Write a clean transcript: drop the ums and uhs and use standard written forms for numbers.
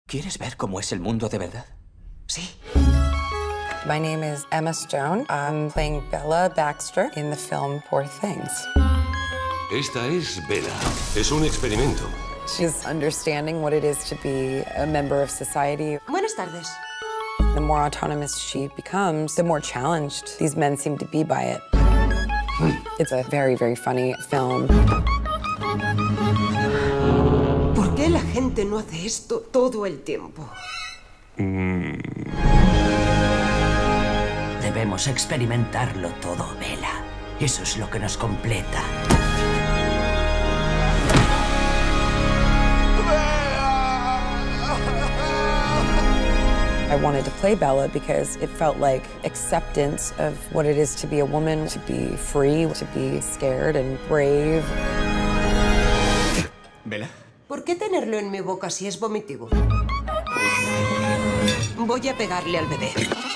¿Quieres ver cómo es el mundo de verdad? Sí. My name is Emma Stone. I'm playing Bella Baxter in the film Poor Things. Esta es Bella. Es un experimento. She's understanding what it is to be a member of society. Buenas tardes. The more autonomous she becomes, the more challenged these men seem to be by it. It's a very, very funny film. ¿Por qué la gente no hace esto todo el tiempo? Debemos experimentarlo todo, Bella. Eso es lo que nos completa. I wanted to play Bella because it felt like acceptance of what it is to be a woman, to be free, to be scared and brave. ¿Bella? ¿Por qué tenerlo en mi boca si es vomitivo? Voy a pegarle al bebé.